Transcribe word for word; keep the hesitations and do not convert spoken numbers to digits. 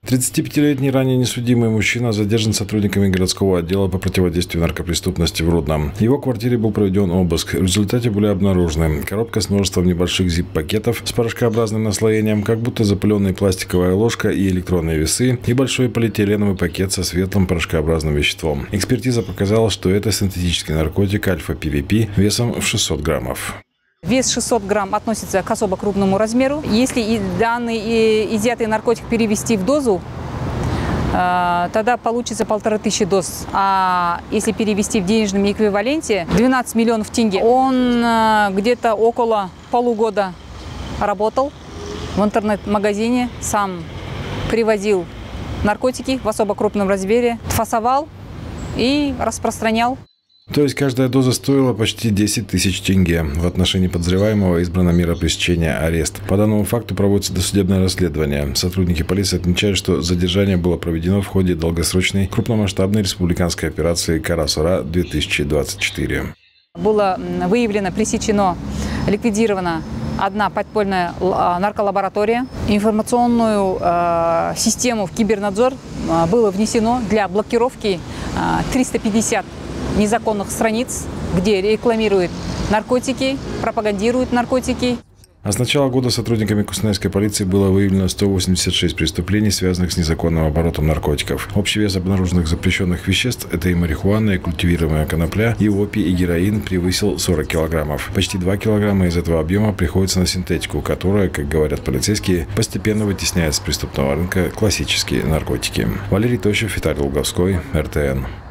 тридцатипятилетний ранее несудимый мужчина задержан сотрудниками городского отдела по противодействию наркопреступности в Рудном. В его квартире был проведен обыск. В результате были обнаружены коробка с множеством небольших зип-пакетов с порошкообразным наслоением, как будто запыленная пластиковая ложка и электронные весы, и большой полиэтиленовый пакет со светлым порошкообразным веществом. Экспертиза показала, что это синтетический наркотик альфа-пи ви пи весом в шестьсот граммов. Вес шестьсот грамм относится к особо крупному размеру. Если данный изъятый наркотик перевести в дозу, тогда получится полторы тысячи доз. А если перевести в денежном эквиваленте, двенадцать миллионов тенге. Он где-то около полугода работал в интернет-магазине, сам привозил наркотики в особо крупном размере, фасовал и распространял. То есть каждая доза стоила почти десять тысяч тенге. В отношении подозреваемого избрана мера пресечения – арест. По данному факту проводится досудебное расследование. Сотрудники полиции отмечают, что задержание было проведено в ходе долгосрочной крупномасштабной республиканской операции «Кара-Сура-две тысячи двадцать четыре». Было выявлено, пресечено, ликвидирована одна подпольная нарколаборатория. Информационную э, систему в кибернадзор э, было внесено для блокировки э, триста пятьдесят незаконных страниц, где рекламируют наркотики, пропагандируют наркотики. А с начала года сотрудниками Кустанайской полиции было выявлено сто восемьдесят шесть преступлений, связанных с незаконным оборотом наркотиков. Общий вес обнаруженных запрещенных веществ – это и марихуана, и культивируемая конопля, и опий, и героин – превысил сорок килограммов. Почти два килограмма из этого объема приходится на синтетику, которая, как говорят полицейские, постепенно вытесняет с преступного рынка классические наркотики. Валерий Тощев, Виталий Луговской, эр тэ эн.